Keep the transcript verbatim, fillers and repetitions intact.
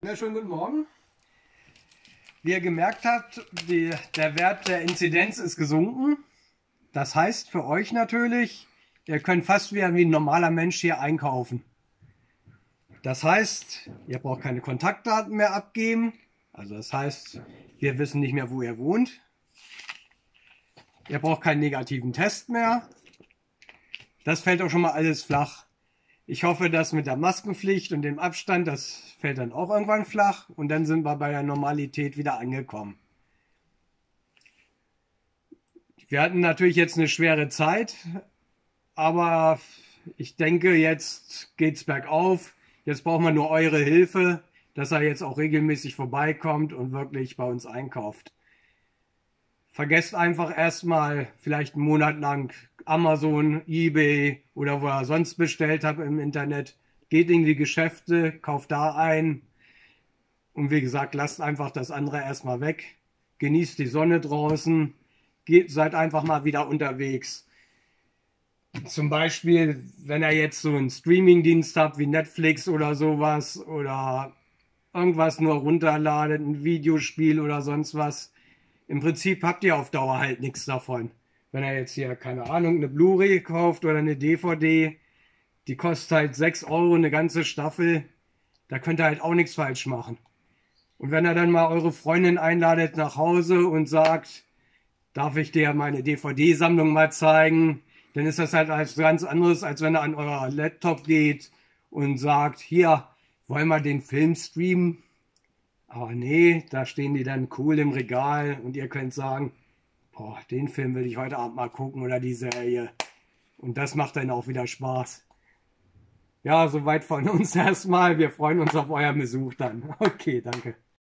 Ja, schönen guten Morgen. Wie ihr gemerkt habt, die, der Wert der Inzidenz ist gesunken. Das heißt für euch natürlich, ihr könnt fast wie ein normaler Mensch hier einkaufen. Das heißt, ihr braucht keine Kontaktdaten mehr abgeben. Also das heißt, wir wissen nicht mehr, wo ihr wohnt. Ihr braucht keinen negativen Test mehr. Das fällt auch schon mal alles flach. Ich hoffe, dass mit der Maskenpflicht und dem Abstand, das fällt dann auch irgendwann flach und dann sind wir bei der Normalität wieder angekommen. Wir hatten natürlich jetzt eine schwere Zeit, aber ich denke, jetzt geht's bergauf. Jetzt brauchen wir nur eure Hilfe, dass er jetzt auch regelmäßig vorbeikommt und wirklich bei uns einkauft. Vergesst einfach erstmal vielleicht einen Monat lang Amazon, eBay oder wo ihr sonst bestellt habt im Internet. Geht in die Geschäfte, kauft da ein. Und wie gesagt, lasst einfach das andere erstmal weg. Genießt die Sonne draußen. Geht, seid einfach mal wieder unterwegs. Zum Beispiel, wenn ihr jetzt so einen Streamingdienst habt wie Netflix oder sowas oder irgendwas nur runterladet, ein Videospiel oder sonst was. Im Prinzip habt ihr auf Dauer halt nichts davon. Wenn ihr jetzt hier, keine Ahnung, eine Blu-ray kauft oder eine D V D, die kostet halt sechs Euro eine ganze Staffel, da könnt ihr halt auch nichts falsch machen. Und wenn ihr dann mal eure Freundin einladet nach Hause und sagt, darf ich dir meine D V D-Sammlung mal zeigen, dann ist das halt was ganz anderes, als wenn ihr an euer Laptop geht und sagt, hier, wollen wir den Film streamen? Aber nee, da stehen die dann cool im Regal und ihr könnt sagen, boah, den Film will ich heute Abend mal gucken oder die Serie. Und das macht dann auch wieder Spaß. Ja, soweit von uns erstmal. Wir freuen uns auf euren Besuch dann. Okay, danke.